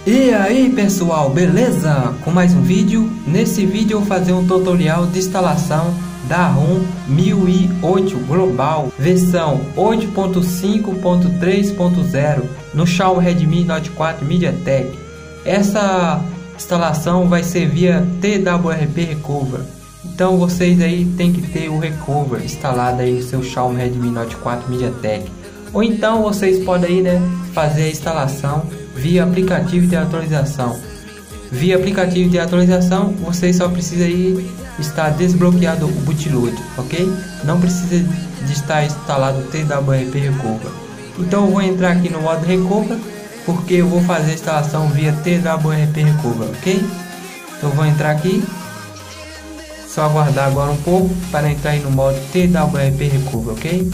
E aí pessoal, beleza? Com mais um vídeo. Nesse vídeo eu vou fazer um tutorial de instalação da ROM 1008 Global versão 8.5.3.0 no Xiaomi Redmi Note 4 MediaTek. Essa instalação vai ser via TWRP Recover. Então vocês aí tem que ter o Recover instalado aí no seu Xiaomi Redmi Note 4 MediaTek. Ou então vocês podem aí, fazer a instalação via aplicativo de atualização. Via aplicativo de atualização, vocês só precisam aí estar desbloqueado o bootloader, ok? Não precisa de estar instalado o TWRP Recover. Então eu vou entrar aqui no modo Recover, porque eu vou fazer a instalação via TWRP Recover, ok? Então eu vou entrar aqui, só aguardar agora um pouco para entrar aí no modo TWRP Recover, ok?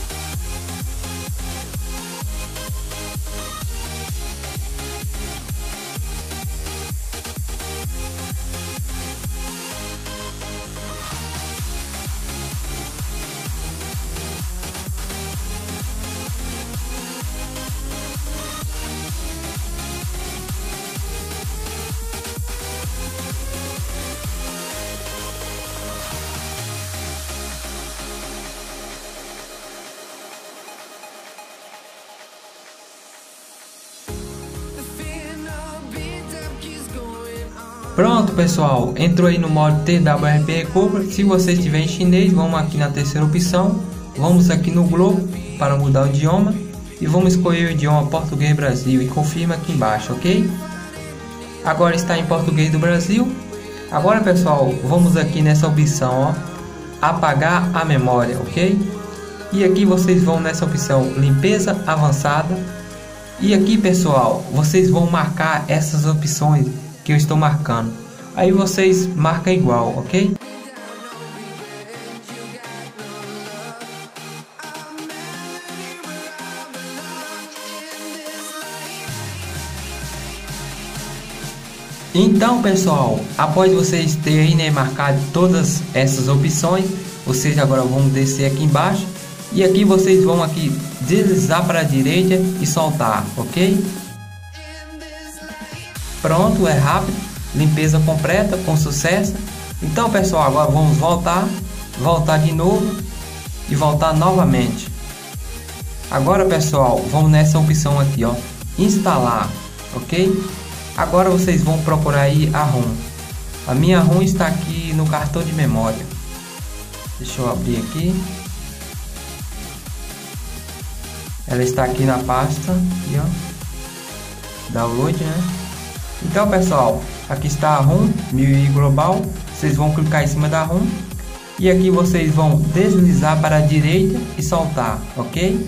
Pronto pessoal, entrou aí no modo TWRP Recover. Se você estiver em chinês, vamos aqui na terceira opção, vamos aqui no globo para mudar o idioma e vamos escolher o idioma português Brasil e confirma aqui embaixo, ok? Agora está em português do Brasil. Agora pessoal, vamos aqui nessa opção, ó, apagar a memória, ok? E aqui vocês vão nessa opção limpeza avançada e aqui pessoal, vocês vão marcar essas opções que eu estou marcando. Aí vocês marcam igual, ok? Então pessoal, após vocês terem marcado todas essas opções, vocês agora vão descer aqui embaixo e aqui vocês vão aqui deslizar para a direita e soltar, ok? Pronto, é rápido, limpeza completa com sucesso. Então pessoal, agora vamos voltar de novo e voltar novamente. Agora pessoal, vamos nessa opção aqui, ó, instalar, ok? Agora vocês vão procurar aí a ROM. A minha ROM está aqui no cartão de memória. Deixa eu abrir aqui. Ela está aqui na pasta, aqui, ó, download, né? Então pessoal, aqui está a ROM 1008 Global. Vocês vão clicar em cima da ROM e aqui vocês vão deslizar para a direita e soltar, ok?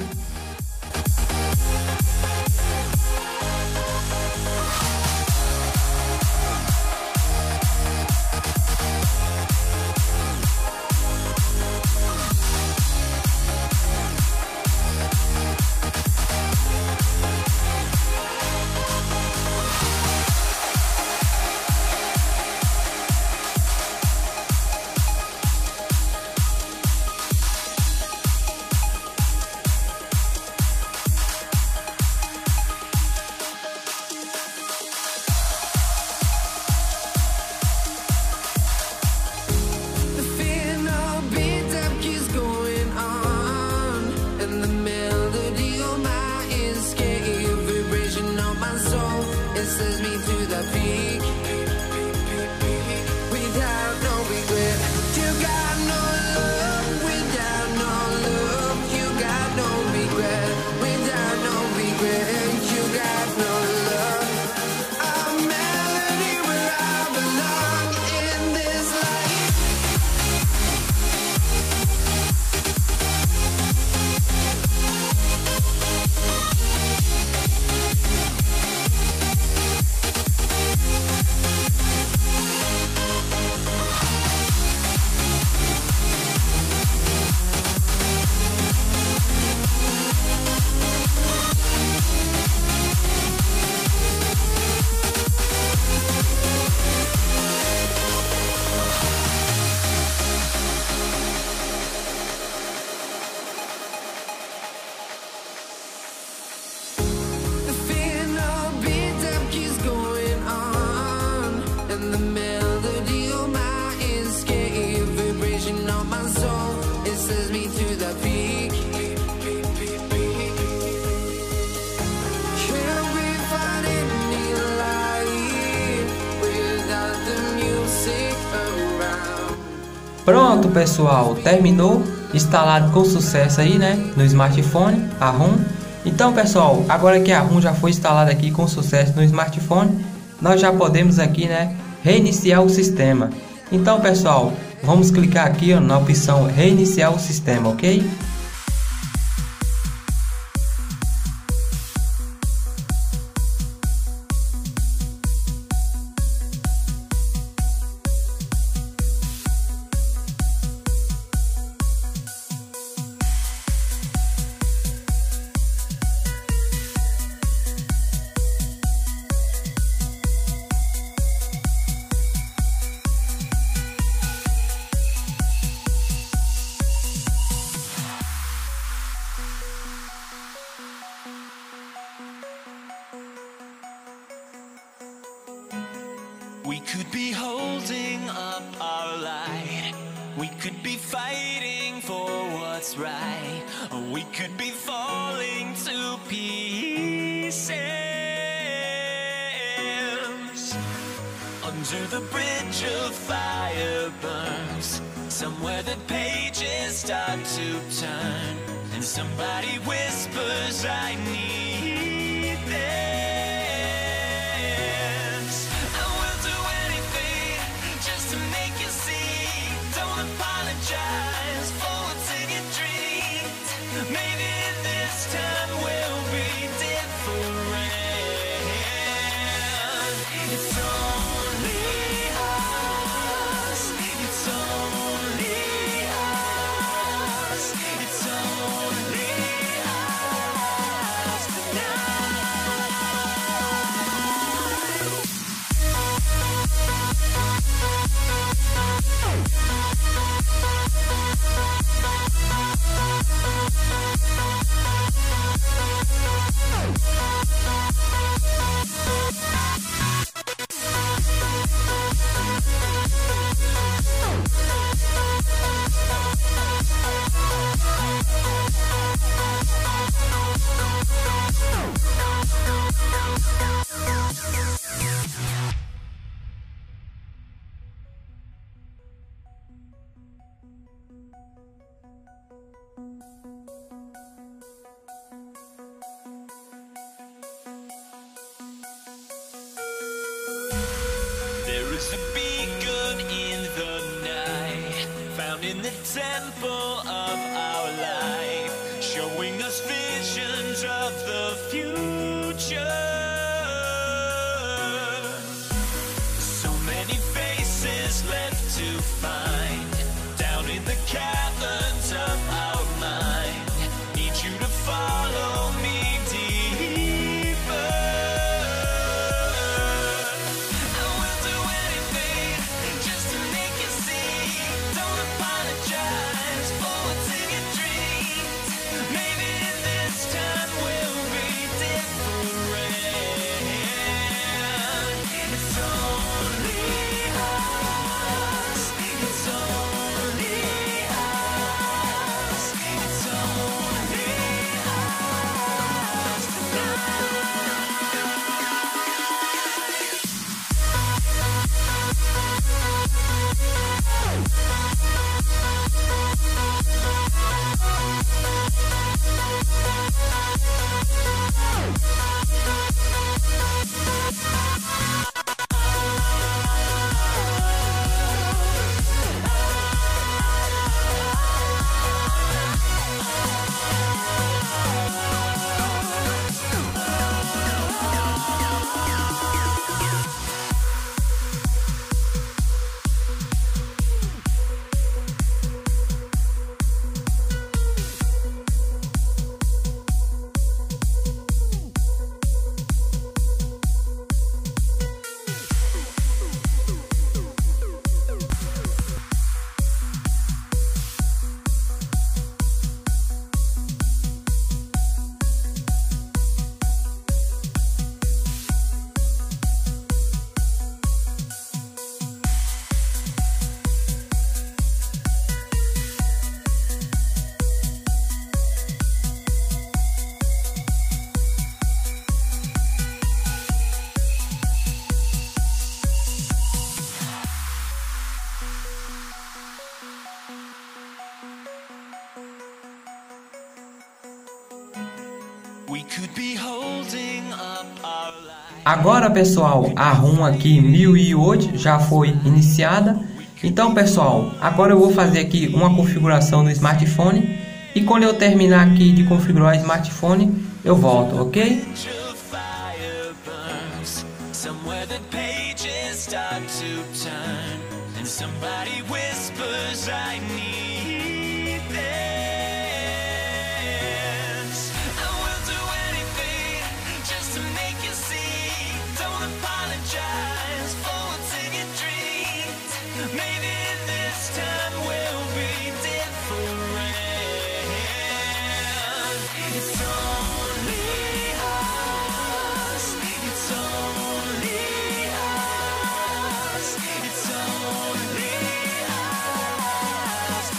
my soul, it sends me to the peak. Can we find any light without the music around? Pronto, pessoal, terminou, instalado com sucesso aí, né, no smartphone, a ROM. Então, pessoal, agora que a ROM já foi instalada aqui com sucesso no smartphone, nós já podemos aqui, né, reiniciar o sistema. Então, pessoal, vamos clicar aqui, ó, na opção reiniciar o sistema, ok? We could be holding up our light. We could be fighting for what's right. Or we could be falling to pieces. Under the bridge of fire burns, somewhere the pages start to turn, and somebody whispers, I need this. Apologize for what's in your dreams. Maybe this time we'll be different. It's only us. It's only us. It's only us There is a beacon in the night, found in the temple of our life, showing us visions of the future. So many faces left to find, down in the caverns of our mind. Need you to follow me deeper. Maybe this time we'll be different. We could be holding up our life. Agora, pessoal, a ROM aqui 1008 já foi iniciada. Então, pessoal, agora eu vou fazer aqui uma configuração no smartphone e quando eu terminar aqui de configurar o smartphone, eu volto, ok? Angel fire burns somewhere the pages start to turn and somebody whispers I need this. I will do anything just to make you see. Don't apologize for what's in your dreams. Maybe this time will be different. It's only us. It's only us. It's only us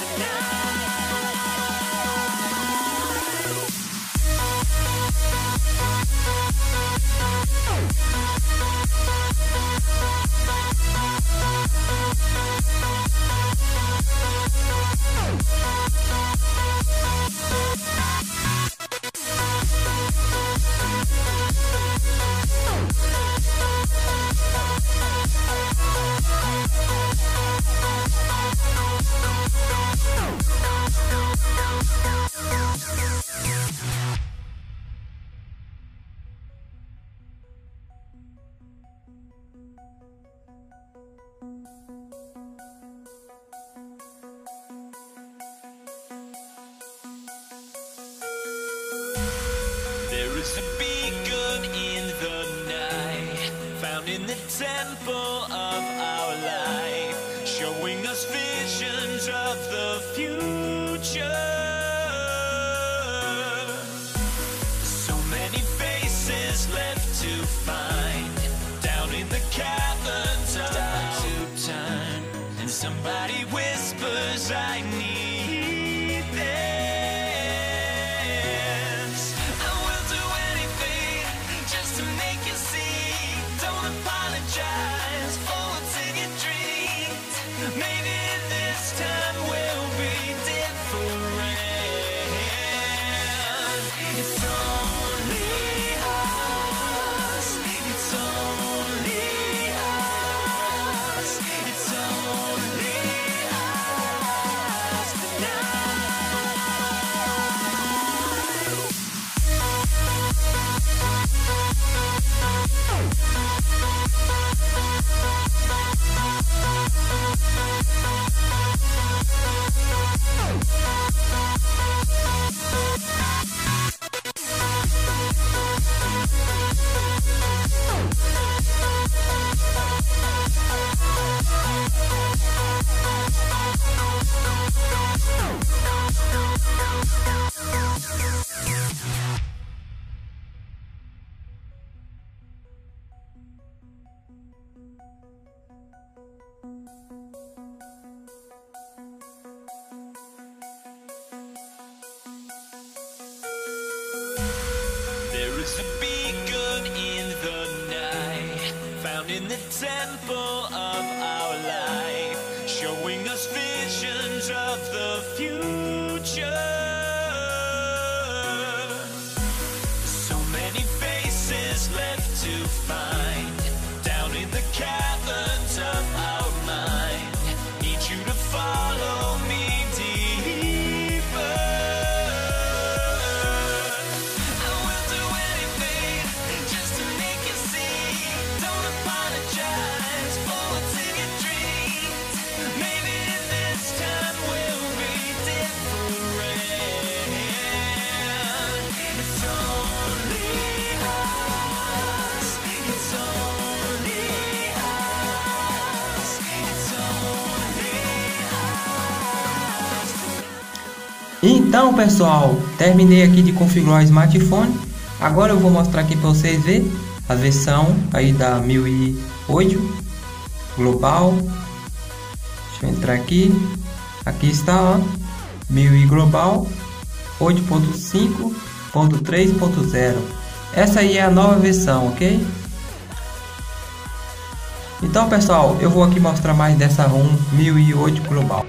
There is a beacon in the night, found in the temple of our life, showing us visions of the future. So many faces left to find, down in the caverns of to turn, and somebody whispers I need this. I will do anything just to make you see. Don't apologize for what's in your dreams. Maybe this time will be different. It's only us. It's only us. It's only us There is a beacon in the night, found in the temple of our life, showing us visions of the future. So many faces left to find, down in the caverns of our mind. Need you to follow me deeper. I will do anything just to make you see. Don't apologize for what's in your dreams. Maybe this time will be different. It's only us. It's only us. It's only us. Então, pessoal, terminei aqui de configurar o smartphone. Agora eu vou mostrar aqui para vocês verem a versão aí da 1008 global. Deixa eu entrar aqui. Aqui está, ó, 1000 global 8.5.3.0. Essa aí é a nova versão, ok? Então, pessoal, eu vou aqui mostrar mais dessa ROM 1008 global.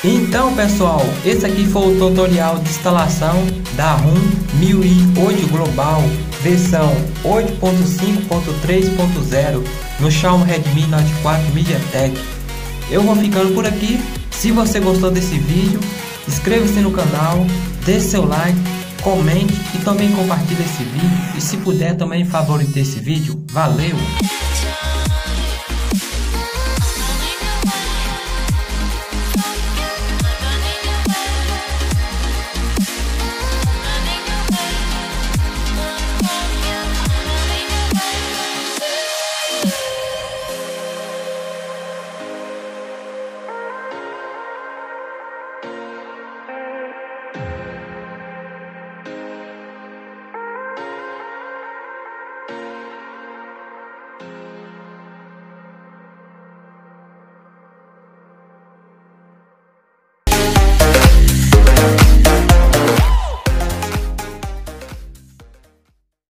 Então pessoal, esse aqui foi o tutorial de instalação da ROM MIUI 8 Global versão 8.5.3.0 no Xiaomi Redmi Note 4 MediaTek. Eu vou ficando por aqui. Se você gostou desse vídeo, inscreva-se no canal, deixe seu like, comente e também compartilhe esse vídeo. E se puder também favorite esse vídeo. Valeu!